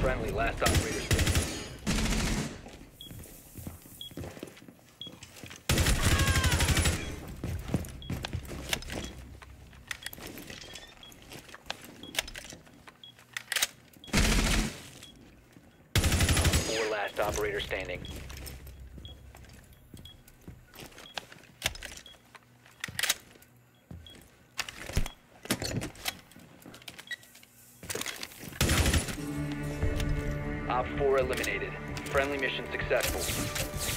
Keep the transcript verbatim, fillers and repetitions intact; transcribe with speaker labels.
Speaker 1: Friendly, last operator standing. Four last operator standing. Op four eliminated. Friendly mission successful.